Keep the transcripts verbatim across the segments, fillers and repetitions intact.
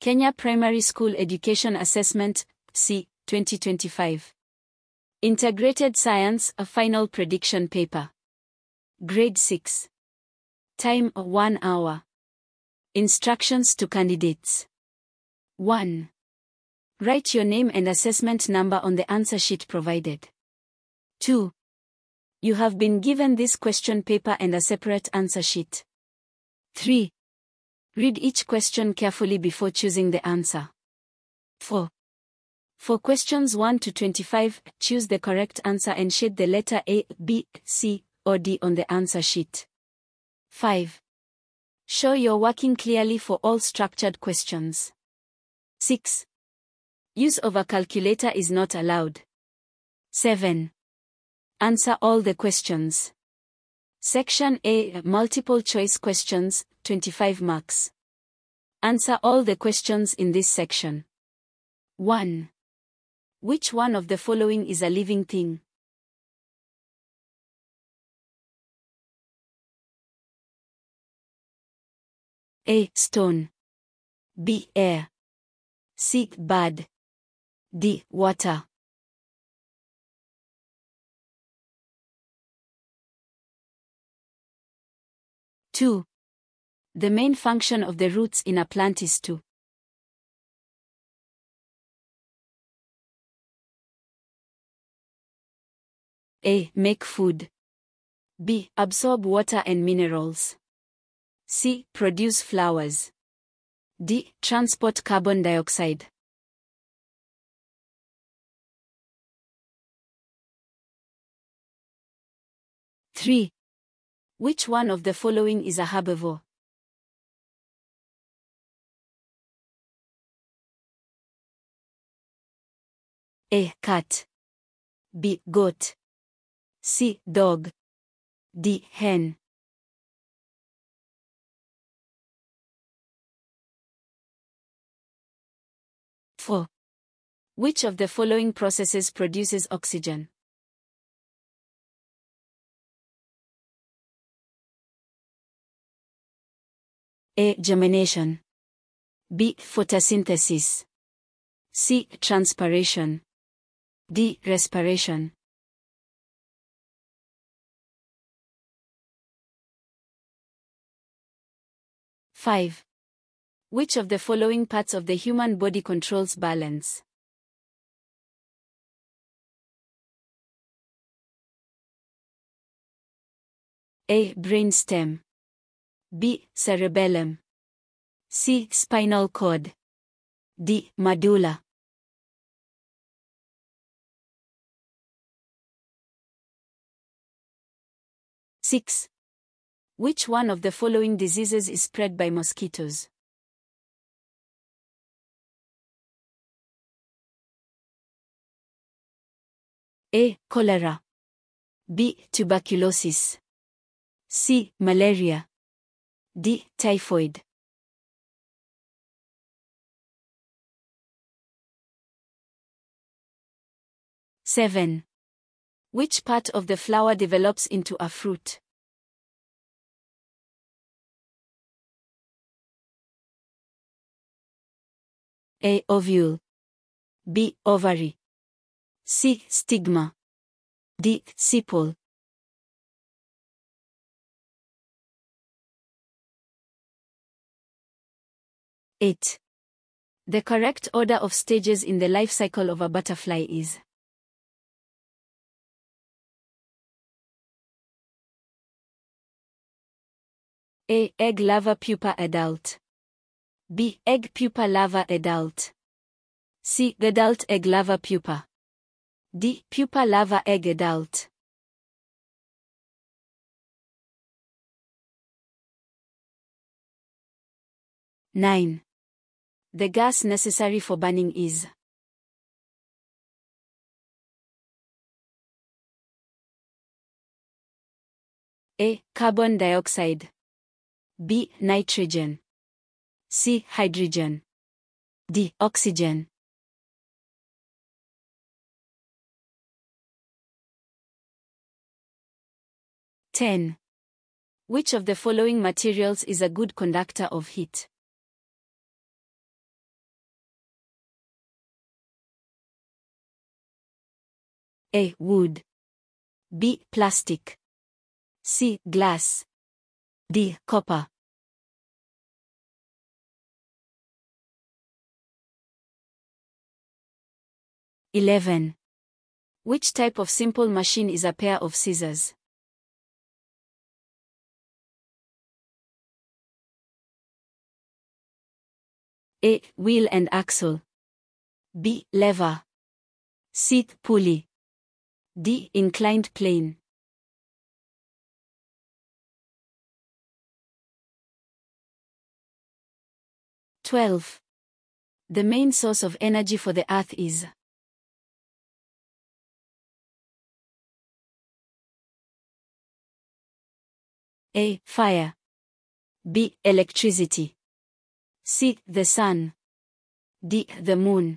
Kenya Primary School Education Assessment, C, twenty twenty-five. Integrated Science, a Final Prediction Paper. Grade six. Time, one hour. Instructions to candidates. one. Write your name and assessment number on the answer sheet provided. two. You have been given this question paper and a separate answer sheet. three. Read each question carefully before choosing the answer. four. For questions one to twenty-five, choose the correct answer and shade the letter A, B, C, or D on the answer sheet. five. Show you're working clearly for all structured questions. six. Use of a calculator is not allowed. seven. Answer all the questions. Section A, multiple choice questions, twenty-five marks. Answer all the questions in this section. one. Which one of the following is a living thing? A. Stone. B. Air. C. Bird. D. Water. two. The main function of the roots in a plant is to A. Make food. B. Absorb water and minerals. C. Produce flowers. D. Transport carbon dioxide. three. Which one of the following is a herbivore? A. Cat. B. Goat. C. Dog. D. Hen. four. Which of the following processes produces oxygen? A. Germination. B. Photosynthesis. C. Transpiration. D. Respiration. five. Which of the following parts of the human body controls balance? A. Brainstem. B. Cerebellum. C. Spinal cord. D. Medulla. six. Which one of the following diseases is spread by mosquitoes? A. Cholera. B. Tuberculosis. C. Malaria. D. Typhoid. seven. Which part of the flower develops into a fruit? A. Ovule. B. Ovary. C. Stigma. D. Sepal. eight. The correct order of stages in the life cycle of a butterfly is A. Egg larva pupa adult. B. Egg pupa larva adult. C. Adult egg larva pupa. D. Pupa larva egg adult. nine. The gas necessary for burning is A. Carbon dioxide. B. Nitrogen. C. Hydrogen. D. Oxygen. ten. Which of the following materials is a good conductor of heat? A. Wood. B. Plastic. C. Glass. D. Copper. eleven. Which type of simple machine is a pair of scissors? A. Wheel and axle. B. Lever. C. Pulley. D. Inclined plane. twelve. The main source of energy for the Earth is A. Fire. B. Electricity. C. The sun. D. The moon.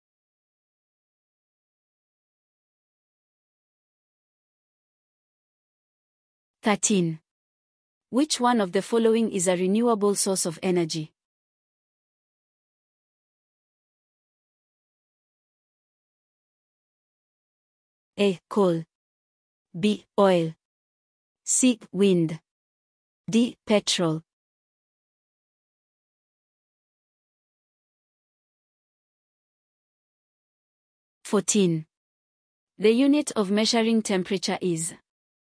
thirteen. Which one of the following is a renewable source of energy? A. Coal. B. Oil. C. Wind. D. Petrol. fourteen. The unit of measuring temperature is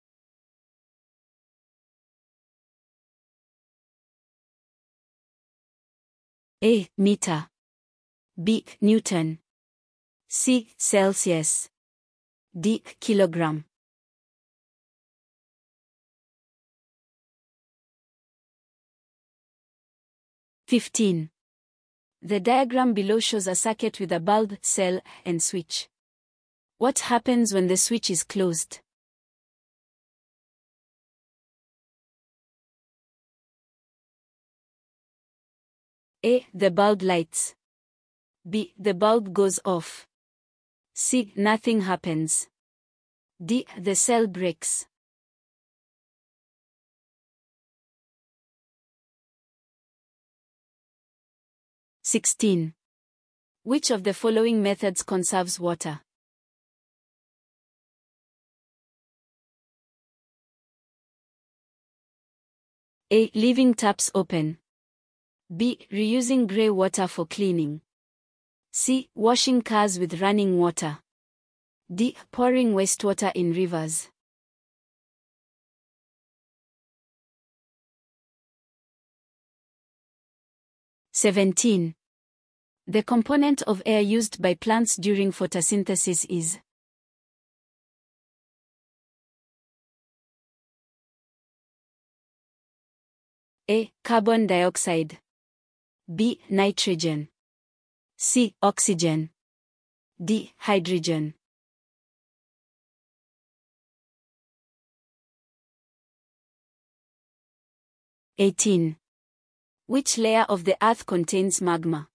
A. Meter. B. Newton. C. Celsius. D. Kilogram. fifteen. The diagram below shows a circuit with a bulb, cell, and switch. What happens when the switch is closed? A. The bulb lights. B. The bulb goes off. C. Nothing happens. D. The cell breaks. sixteen. Which of the following methods conserves water? A. Leaving taps open. B. Reusing grey water for cleaning. C. Washing cars with running water. D. Pouring wastewater in rivers. seventeen. The component of air used by plants during photosynthesis is A. Carbon dioxide. B. Nitrogen. C. Oxygen. D. Hydrogen. eighteen. Which layer of the Earth contains magma?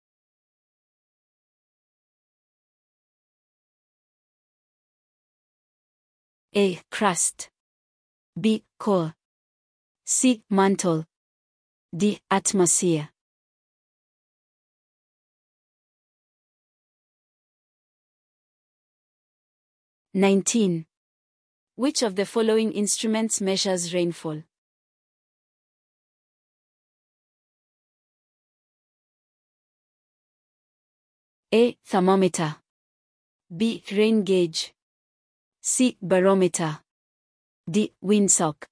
A. Crust. B. Core. C. Mantle. D. Atmosphere. nineteen. Which of the following instruments measures rainfall? A. Thermometer. B. Rain gauge. C. Barometer. D. Windsock.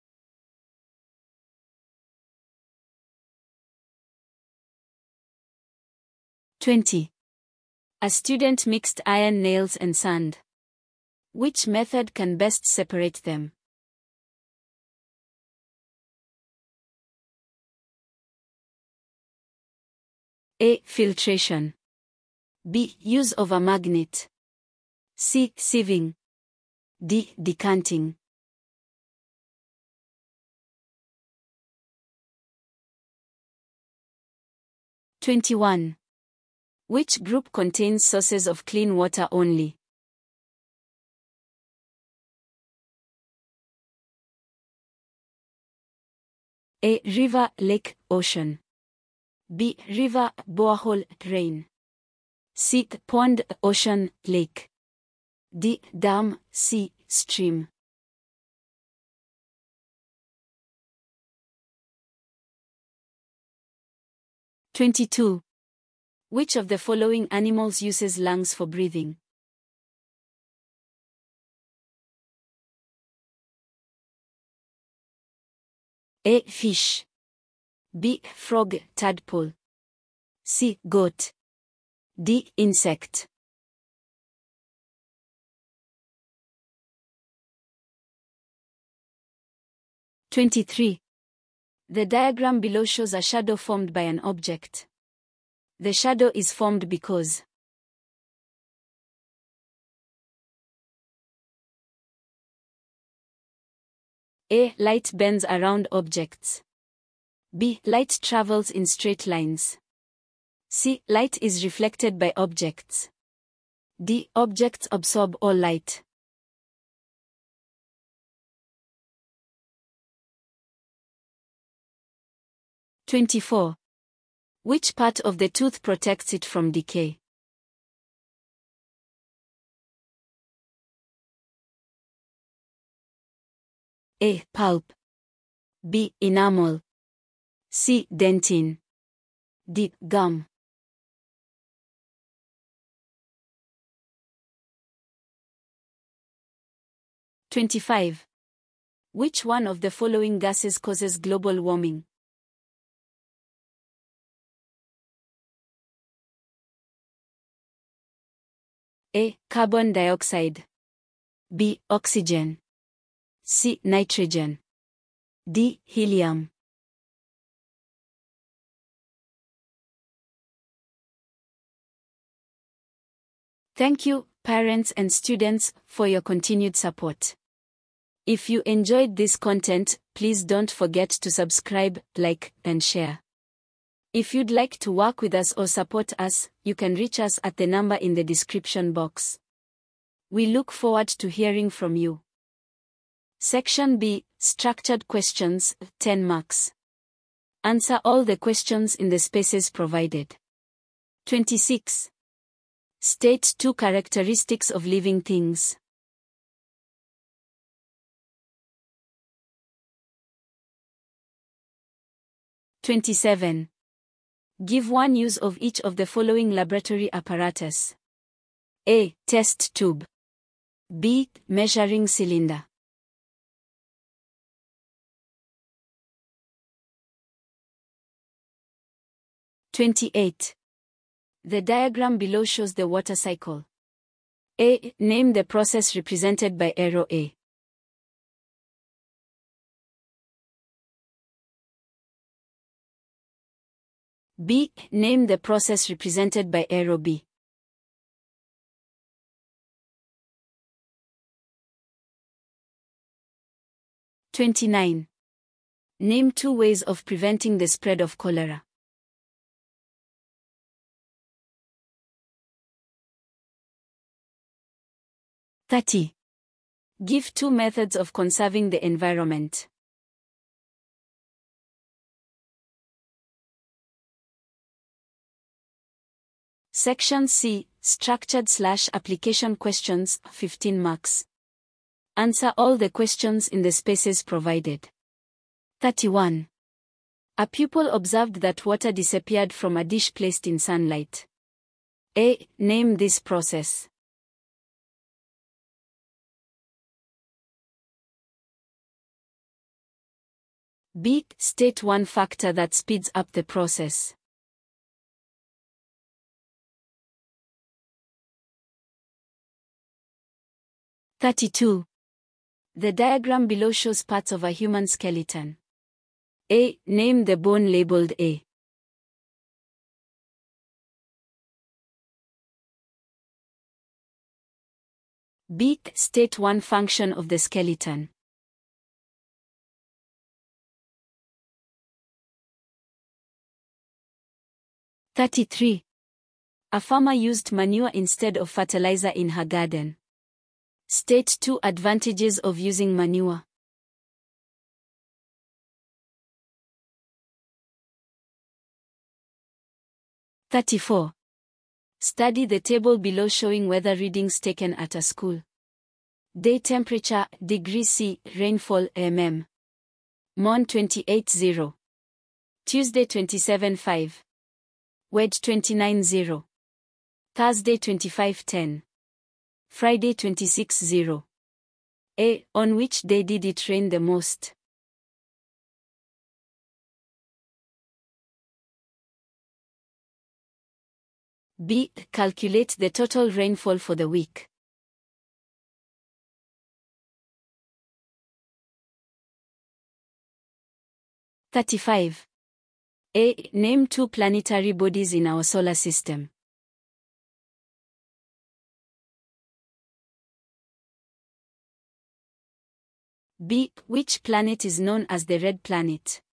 twenty. A student mixed iron nails and sand. Which method can best separate them? A. Filtration. B. Use of a magnet. C. Sieving. D. Decanting. twenty-one. Which group contains sources of clean water only? A. River, lake, ocean. B. River, borehole, rain. C. Pond, ocean, lake. D. Dam, C. Stream. twenty-two. Which of the following animals uses lungs for breathing? A. Fish. B. Frog, tadpole. C. Goat. D. Insect. twenty-three. The diagram below shows a shadow formed by an object. The shadow is formed because A. Light bends around objects. B. Light travels in straight lines. C. Light is reflected by objects. D. Objects absorb all light. twenty-four. Which part of the tooth protects it from decay? A. Pulp. B. Enamel. C. Dentin. D. Gum. twenty-five. Which one of the following gases causes global warming? A. Carbon dioxide. B. Oxygen. C. Nitrogen. D. Helium. Thank you, parents and students, for your continued support. If you enjoyed this content, please don't forget to subscribe, like, and share. If you'd like to work with us or support us, you can reach us at the number in the description box. We look forward to hearing from you. Section B, Structured Questions, ten marks. Answer all the questions in the spaces provided. twenty-six. State two characteristics of living things. twenty-seven. Give one use of each of the following laboratory apparatus. A. Test tube. B. Measuring cylinder. twenty-eight. The diagram below shows the water cycle. A. Name the process represented by arrow A. B. Name the process represented by arrow B. twenty-nine. Name two ways of preventing the spread of cholera. thirty. Give two methods of conserving the environment. Section C, Structured slash Application Questions, fifteen marks. Answer all the questions in the spaces provided. thirty-one. A pupil observed that water disappeared from a dish placed in sunlight. A. Name this process. B. State one factor that speeds up the process. thirty-two. The diagram below shows parts of a human skeleton. A. Name the bone labeled A. B. State one function of the skeleton. thirty-three. A farmer used manure instead of fertilizer in her garden. State two advantages of using manure. thirty-four. Study the table below showing weather readings taken at a school. Day temperature, degree C, rainfall, mm. Mon twenty-eight zero. Tuesday twenty-seven five. Wedge twenty-nine zero. Thursday twenty-five ten. Friday twenty-six zero. A. On which day did it rain the most? B. Calculate the total rainfall for the week. thirty-five. A. Name two planetary bodies in our solar system. B. Which planet is known as the red planet?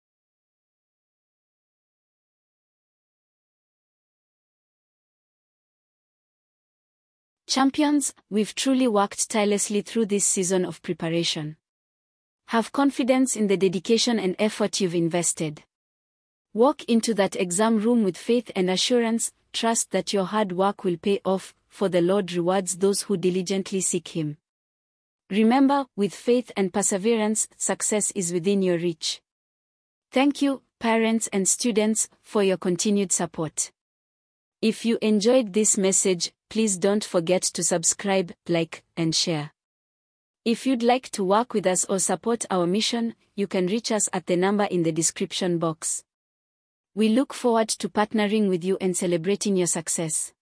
Champions, we've truly worked tirelessly through this season of preparation. Have confidence in the dedication and effort you've invested. Walk into that exam room with faith and assurance, trust that your hard work will pay off, for the Lord rewards those who diligently seek Him. Remember, with faith and perseverance, success is within your reach. Thank you, parents and students, for your continued support. If you enjoyed this message, please don't forget to subscribe, like, and share. If you'd like to work with us or support our mission, you can reach us at the number in the description box. We look forward to partnering with you and celebrating your success.